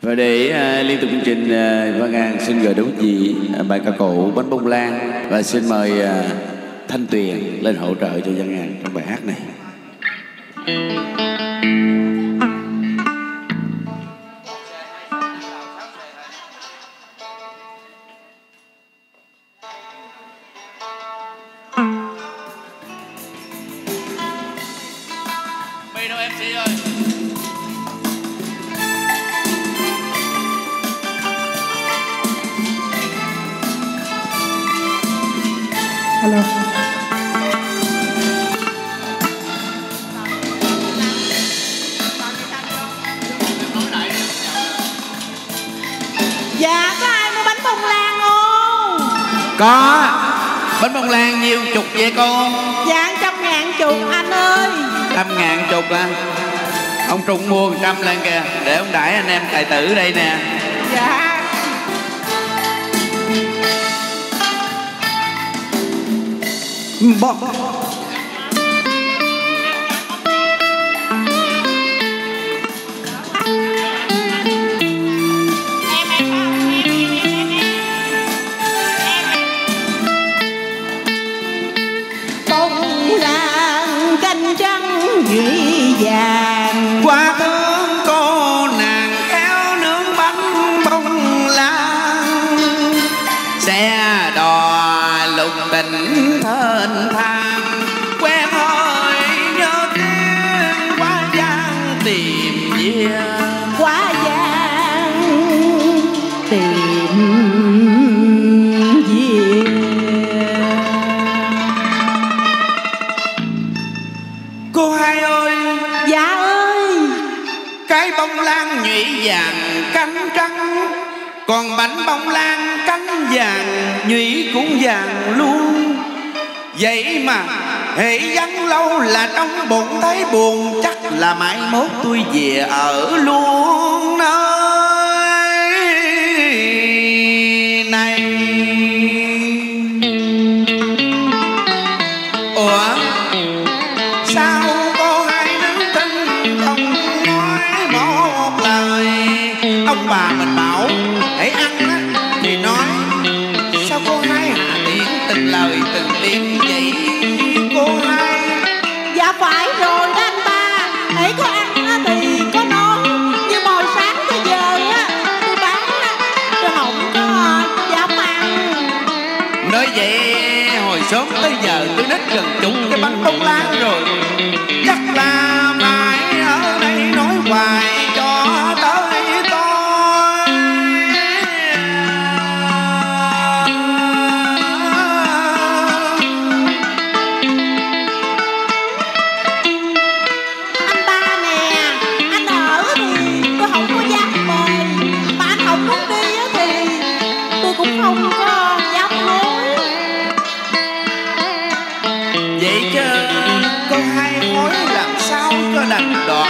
Và để liên tục chương trình, Văn An xin gửi đến quý vị bài ca cụ Bánh Bông Lan và xin mời Thanh Tuyền lên hỗ trợ cho Văn An trong bài hát này. Đâu MC ơi. Hello. Dạ, có ai mua bánh bông lan không? Có. Bánh bông lan nhiêu chục vậy con? Dạ 100.000 chục anh ơi. 100.000 chục à? Ông Trung mua 100 lên kìa, để ông đãi anh em tài tử đây nè. Dạ. Bông. Bông lan cánh trắng nhụy vàng, Qua thương cô nàng kéo nướng bánh bông lan, xe đò lục bình thênh thang, quen hơi nhớ tiếng quá gian tìm về. quá gian tìm về. Cô hai ơi, Dạ ơi. cái bông lan nhụy vàng cánh trắng, còn bánh bông lan cánh vàng nhụy cũng vàng luôn. Vậy mà hễ vắng lâu là trong bụng thấy buồn, chắc là mai mốt tôi về ở luôn nơi này. Ủa sao cô hai đứng thinh không nói một lời? Ông bà mình bảo hãy ăn á thì nói, sao cô hai hạ tiện từng lời từng tiếng vậy cô hai? Dạ phải rồi đó anh ba. Hãy có ăn á thì có nói, nhưng mà hồi sáng tới giờ á tôi bán á, tôi không có dám ăn. Nói vậy hồi sớm tới giờ tôi nít gần chục cái bánh bông lan rồi, chắc là phải ở đây nói hoài cho tới tôi. Anh ba nè, anh ở thì tôi không có dám mời, mà anh không muốn đi á thì tôi cũng không có dám nói. Vậy chứ cô hai hối làm sao cho đành đoạn,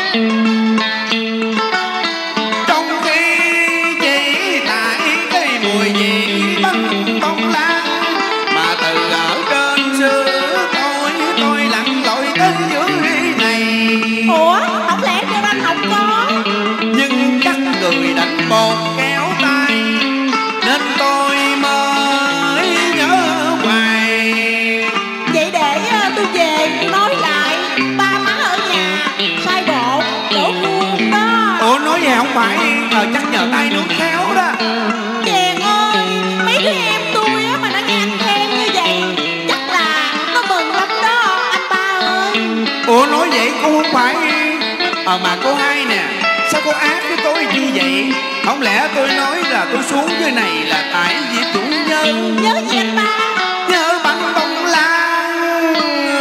trong khi chỉ tại cái mùi vị bánh bông lan mà từ ở trên xưa tôi lặn lội đến dưới này. Ủa, không lẽ cho anh không có? Nhưng chắc người đánh bột kéo tay nên tôi mới nhớ hoài. Vậy để tôi về tôi nói lại, ba má ở nhà sai bột đổ cuông đó. Ủa nói vậy không phải chắc nhờ tay nướng khéo đó. Chàng ơi, mấy đứa em tôi á mà nó nghe anh khen như vậy, chắc là nó mừng lắm đó anh ba ơi. Ủa nói vậy cô không phải mà cô hai nè, sao cô ác với tôi như vậy? Không lẽ tôi nói là tôi xuống dưới này là tại vì chủ nhân? Nhớ gì anh ba? Nhớ bánh bông lan.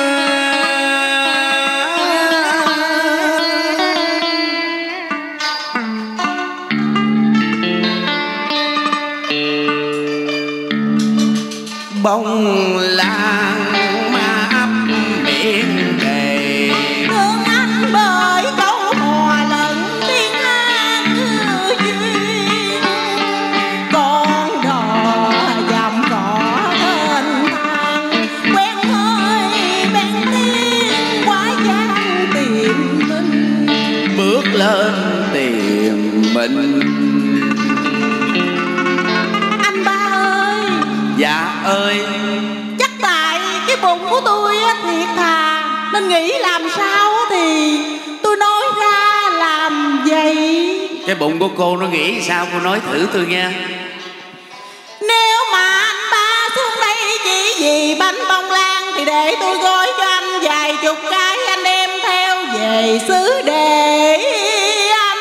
Bông lan mà ấp miệng đầy, Thương anh bởi câu hò lẫn tiếng hát duyên, con đò dầm cỏ thênh thang, quen hơi bén tiếng quá gian tìm mình. bước lên tìm mình Anh ba ơi. Dạ ơi. Chắc tại cái bụng của tôi á thiệt thà, nên nghĩ làm sao thì tôi nói ra làm vậy. Cái bụng của cô nó nghĩ sao, cô nói thử tôi nghe. Nếu mà anh ba xuống đây chỉ vì bánh bông lan, thì để tôi gói cho anh vài chục cái, anh đem theo về xứ để anh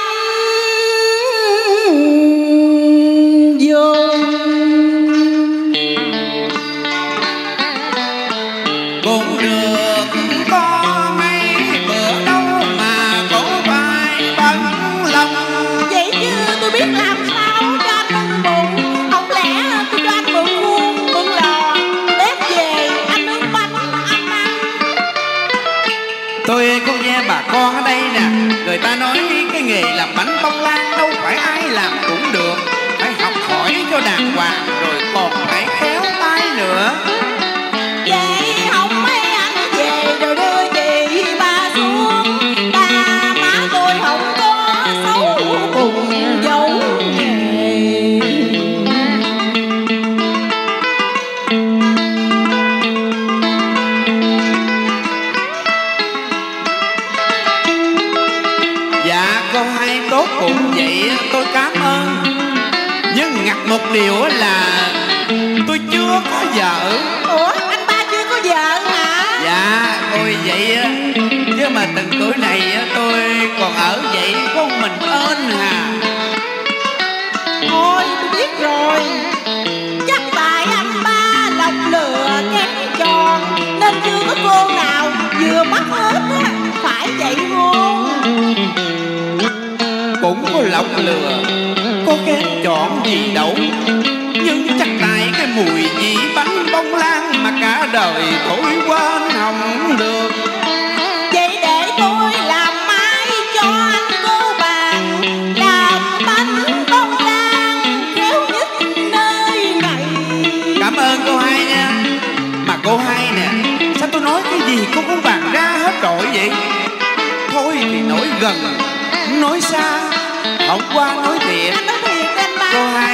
dùng. Cũng được, có mấy bữa đâu mà cổ vai bấn lòng. Vậy chứ tôi biết làm sao cho anh nâng bụng. Không lẽ tôi cho anh mượn khuôn, mượn lò, bếp về anh nướng bánh anh ăn. Tôi có nghe bà con ở đây nè, người ta nói cái nghề làm bánh bông lan đâu phải ai làm cũng được, phải học hỏi cho đàng hoàng, rồi còn phải khéo tay nữa. Vậy không mấy anh về rồi đưa chị ba xuống. Ba má tôi không có xấu cùng dấu nghề. Dạ cô hai tốt bụng vậy tôi cảm ơn, nhưng ngặt một điều là tôi chưa có vợ. Ủa anh ba chưa có vợ hả? Dạ ôi vậy á, chứ mà từng tuổi này tôi còn ở vậy có một mình ơn hà. Thôi tôi biết rồi, chắc tại anh ba lọc lừa kém tròn, nên chưa có cô nào vừa mắt hết á, phải vậy không? Cũng có lọc lừa, có kén chọn gì đâu, nhưng chắc tại cái mùi vị bánh bông lan mà cả đời thổi quên không được. Vậy để tôi làm mai cho anh cô bạn, làm bánh bông lan khéo nhất nơi này. Cảm ơn cô hai nha. Mà cô hai nè, sao tôi nói cái gì cô cũng bàn ra hết trội vậy? Thôi thì nói gần, nói xa, hôm qua nói thiệt. Anh nói thiệt anh ba. Cô hai